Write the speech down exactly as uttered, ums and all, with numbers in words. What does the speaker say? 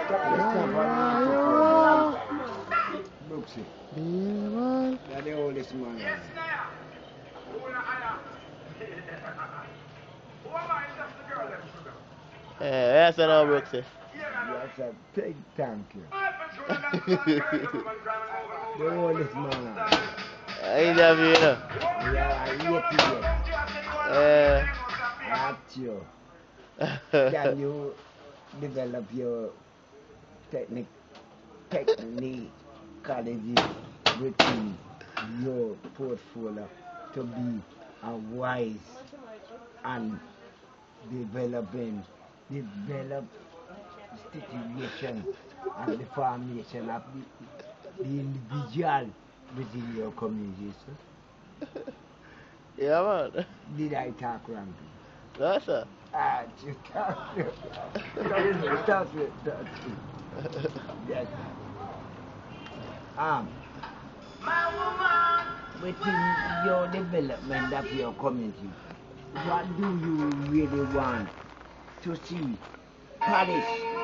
Brooksy. That's the oldest man. Yes, now. Who am I? Just the girl that sugar. Yeah, that's an old Brooksy. That's a big thank you. The oldest man. I interview you know. Yeah, I hate you. Yeah. That's you. Can you develop your technique, technique, colleges within your portfolio to be a wise and developing, develop situation and the formation of the, the individual within your community. So, Yeah, man. did I talk wrong? No, sir. Ah, you talk. That's it. That's it. Yes. Um, within your development of your community, what do you really want to see Paris